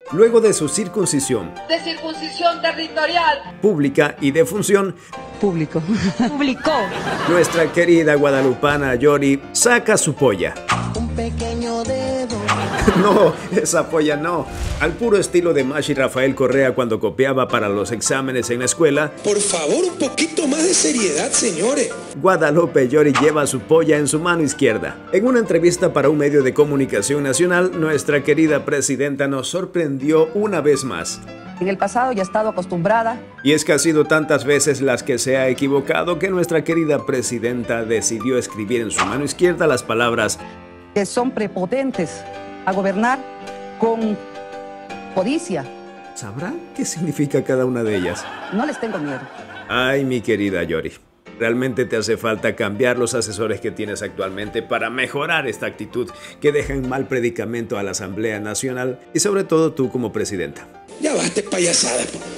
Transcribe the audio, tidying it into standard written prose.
Luego de su circuncisión de circuncisión territorial pública y de función público. publicó nuestra querida guadalupana Yori saca su polla. Un pequeño dedo. No, esa polla no. Al puro estilo de Mashi Rafael Correa cuando copiaba para los exámenes en la escuela. Por favor, un poquito más de seriedad, señores. Guadalupe Yori lleva su polla en su mano izquierda. En una entrevista para un medio de comunicación nacional, nuestra querida presidenta nos sorprendió una vez más. En el pasado ya he estado acostumbrada. Y es que ha sido tantas veces las que se ha equivocado que nuestra querida presidenta decidió escribir en su mano izquierda las palabras Que son prepotentes a gobernar con codicia. ¿Sabrá qué significa cada una de ellas? No les tengo miedo. Ay, mi querida Yori, realmente te hace falta cambiar los asesores que tienes actualmente para mejorar esta actitud que deja en mal predicamento a la Asamblea Nacional y sobre todo tú como presidenta. Ya basta payasada.